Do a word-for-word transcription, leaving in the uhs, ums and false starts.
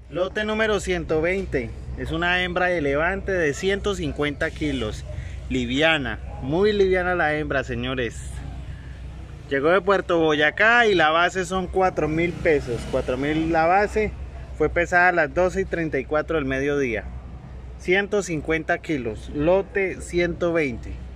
Lote número ciento veinte. Es una hembra de levante de ciento cincuenta kilos. Liviana, muy liviana la hembra, señores. Llegó de Puerto Boyacá y la base son cuatro mil pesos. cuatro mil la base. Fue pesada a las doce y treinta y cuatro del mediodía. ciento cincuenta kilos. Lote ciento veinte.